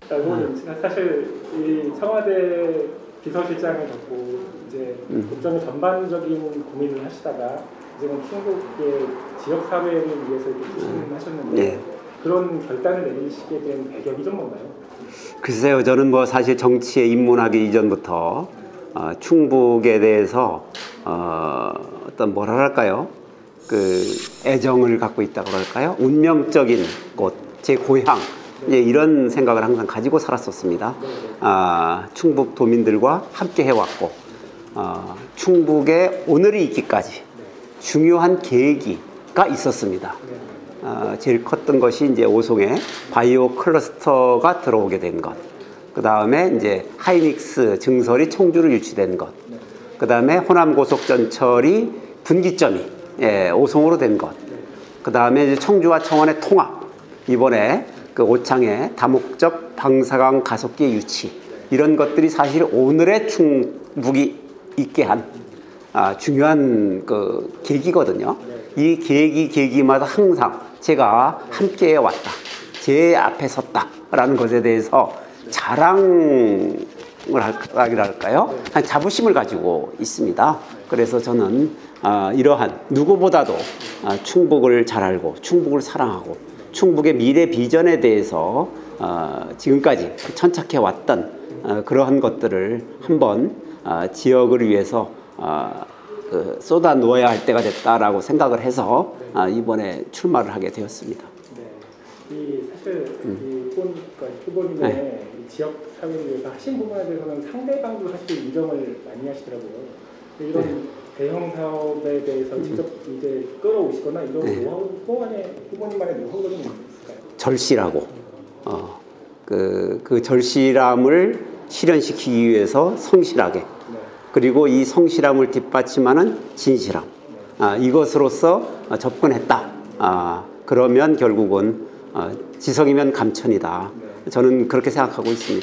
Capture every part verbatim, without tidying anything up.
후보님, 사실 이 청와대 비서실장을 갖고 이제 국정의 전반적인 고민을 하시다가 이제는 충북의 지역 사회를 위해서 이렇게 추진을 하셨는데 네. 그런 결단을 내리시게 된 배경이 좀 뭔가요? 글쎄요, 저는 뭐 사실 정치에 입문하기 이전부터 어, 충북에 대해서 어, 어떤 뭐라 할까요? 그 애정을 갖고 있다고 할까요? 운명적인 곳, 제 고향, 네. 이런 생각을 항상 가지고 살았었습니다. 네. 아, 충북 도민들과 함께 해왔고 어, 충북에 오늘이 있기까지 네. 중요한 계기가 있었습니다. 네. 어, 제일 컸던 것이 이제 오송에 바이오 클러스터가 들어오게 된 것. 그 다음에 이제 하이닉스 증설이 청주로 유치된 것. 그 다음에 호남 고속전철이 분기점이 예, 오송으로 된 것. 그 다음에 이제 청주와 청원의 통합. 이번에 그 오창의 다목적 방사강 가속기 유치. 이런 것들이 사실 오늘의 충북이 있게 한 아, 중요한 그 계기거든요. 이 계기 계기마다 항상 제가 함께 왔다, 제 앞에 섰다라는 것에 대해서 자랑을 할까요? 한 자부심을 가지고 있습니다. 그래서 저는 어, 이러한 누구보다도 어, 충북을 잘 알고 충북을 사랑하고 충북의 미래 비전에 대해서 어, 지금까지 천착해 왔던 어, 그러한 것들을 한번 어, 지역을 위해서 어, 그 쏟아 놓아야 할 때가 됐다라고 생각을 해서 네. 아, 이번에 출마를 하게 되었습니다. 네. 이 사실 음. 이 후보님, 후보님의 네. 이 지역 사회를 위해서 하신 부분에 대해서는 상대방도 사실 인정을 많이 하시더라고요. 이런 네. 대형 사업에 대해서 음. 직접 이제 끌어오시거나 이런 네. 노하우, 후보만의, 후보님만의 노하우가 좀 있을까요? 절실하고 어, 그, 그 절실함을 실현시키기 위해서 성실하게 그리고 이 성실함을 뒷받침하는 진실함 아, 이것으로서 접근했다. 아, 그러면 결국은 어, 지성이면 감천이다. 저는 그렇게 생각하고 있습니다.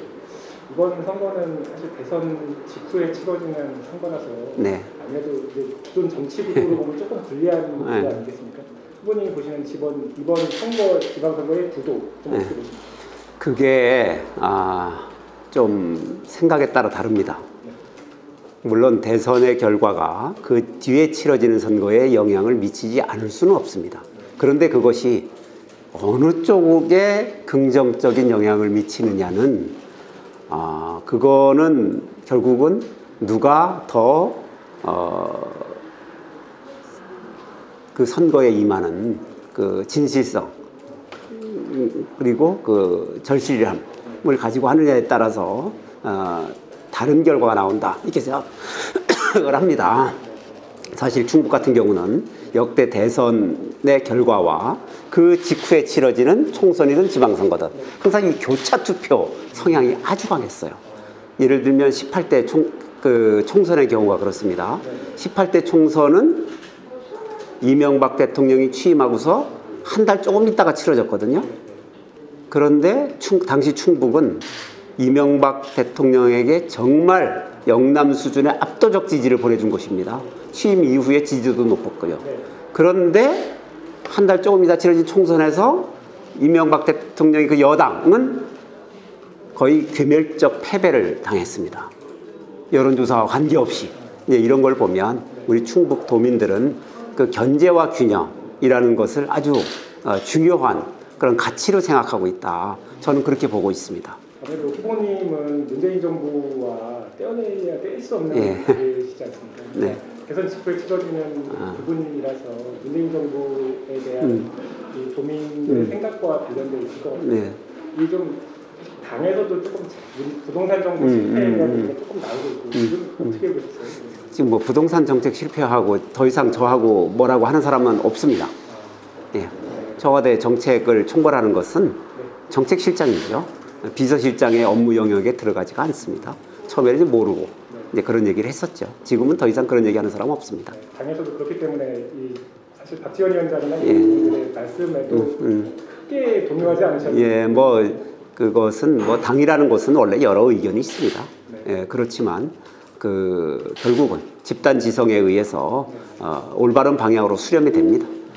이번 선거는 사실 대선 직후에 치러지는 선거라서 네. 아무래도 이제 기존 정치구도로 보면 조금 불리한 구도 네. 아니겠습니까? 후보님이 보시는 이번, 이번 선거, 지방선거의 구도 좀 어떻게 네. 보십니까? 그게 아, 좀 생각에 따라 다릅니다. 물론 대선의 결과가 그 뒤에 치러지는 선거에 영향을 미치지 않을 수는 없습니다. 그런데 그것이 어느 쪽에 긍정적인 영향을 미치느냐는 아, 그거는 결국은 누가 더 어, 그 선거에 임하는 그 진실성 그리고 그 절실함을 가지고 하느냐에 따라서 어, 다른 결과가 나온다 이렇게 생각을 합니다. 사실 충북 같은 경우는 역대 대선의 결과와 그 직후에 치러지는 총선이든 지방선거든 항상 이 교차 투표 성향이 아주 강했어요. 예를 들면 십팔 대 총, 그 총선의 경우가 그렇습니다. 십팔 대 총선은 이명박 대통령이 취임하고서 한 달 조금 있다가 치러졌거든요. 그런데 충, 당시 충북은 이명박 대통령에게 정말 영남 수준의 압도적 지지를 보내준 것입니다. 취임 이후에 지지도 높았고요. 그런데 한 달 조금 이다 치러진 총선에서 이명박 대통령의 그 여당은 거의 괴멸적 패배를 당했습니다. 여론조사와 관계없이 이런 걸 보면 우리 충북 도민들은 그 견제와 균형이라는 것을 아주 중요한 그런 가치로 생각하고 있다. 저는 그렇게 보고 있습니다. 아무래도 후보님은 문재인 정부와 떼어내야 뗄 수 없는 분이시지 않습니까? 네. 대선 직후에 치러지는 아. 부분이라서 문재인 정부에 대한 음. 이 도민의 음. 생각과 관련되어 있을 것 같아요. 네. 이 좀 당에서도 조금 부동산 정책 음, 실패라는 음, 게 조금 나오고 있고 음, 음. 어떻게 보셨어요? 지금 뭐 부동산 정책 실패하고 더 이상 저하고 뭐라고 하는 사람은 없습니다. 아. 예. 청와대 정책을 총괄하는 것은 네. 정책실장이죠. 비서실장의 업무 영역에 들어가지가 않습니다. 처음에는 이제 모르고 네. 이제 그런 얘기를 했었죠. 지금은 더 이상 그런 얘기하는 사람은 없습니다. 네, 당에서도 그렇기 때문에 이 사실 박지원 위원장이나 예. 이분들의 말씀에도 음, 음. 크게 동요하지 않으셨나요? 예, 뭐 그것은 뭐 당이라는 것은 원래 여러 의견이 있습니다. 네. 예, 그렇지만 그 결국은 집단 지성에 의해서 네. 어, 올바른 방향으로 수렴이 됩니다.